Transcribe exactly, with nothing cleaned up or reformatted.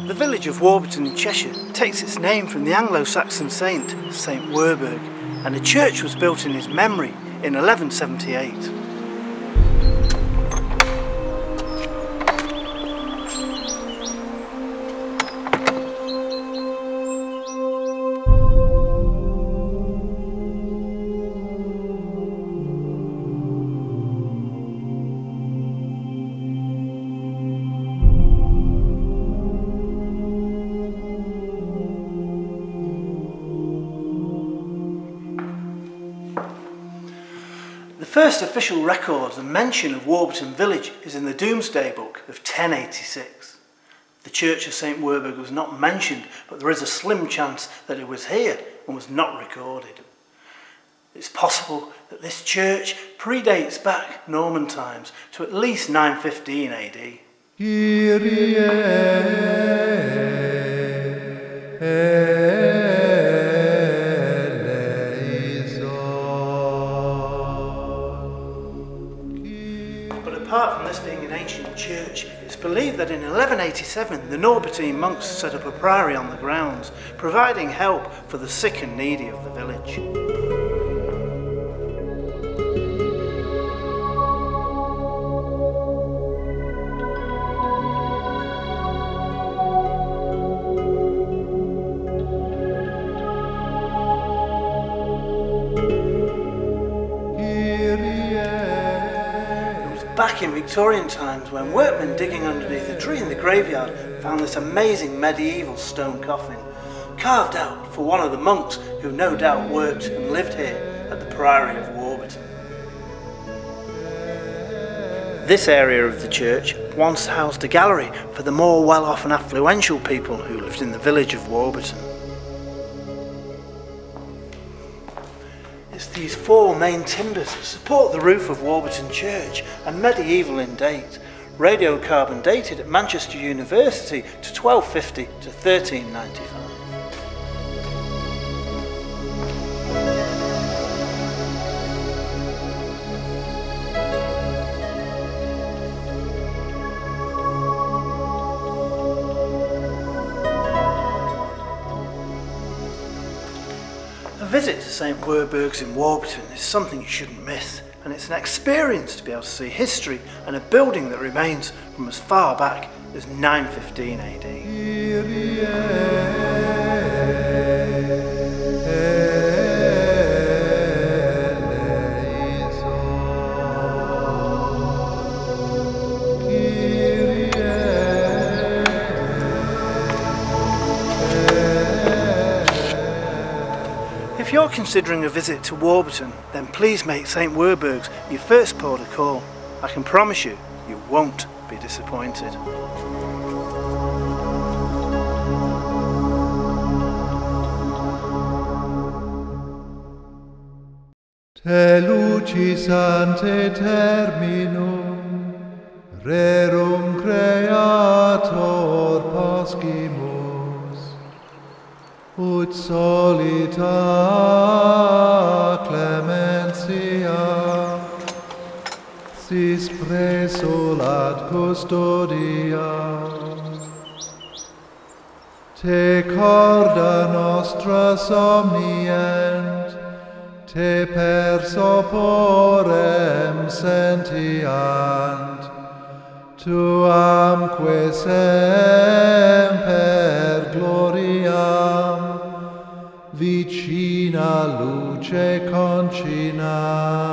The village of Warburton in Cheshire takes its name from the Anglo-Saxon saint, St Werburgh, and a church was built in his memory in eleven seventy-eight. The first official record and mention of Warburton village is in the Domesday Book of ten eighty-six. The church of St Werburgh was not mentioned, but there is a slim chance that it was here and was not recorded. It's possible that this church predates back Norman times to at least nine fifteen A D. Apart from this being an ancient church, it's believed that in eleven eighty-seven the Norbertine monks set up a priory on the grounds, providing help for the sick and needy of the village. Back in Victorian times, when workmen digging underneath a tree in the graveyard found this amazing medieval stone coffin, carved out for one of the monks who no doubt worked and lived here at the priory of Warburton. This area of the church once housed a gallery for the more well-off and affluential people who lived in the village of Warburton. It's these four main timbers that support the roof of Warburton Church, and medieval in date, radiocarbon dated at Manchester University to twelve fifty to thirteen ninety-five. A visit to St Werburgh's in Warburton is something you shouldn't miss, and it's an experience to be able to see history and a building that remains from as far back as nine fifteen A D. If you're considering a visit to Warburton, then please make St Werburgh's your first port of call. I can promise you, you won't be disappointed. Te lucis ante terminum, rerum creator pascimus, ut solita clementia, sis presulat custodia. Te corda nostra somnient, te per soporem sentiant, tuamque semper gloriam, vicina luce concina.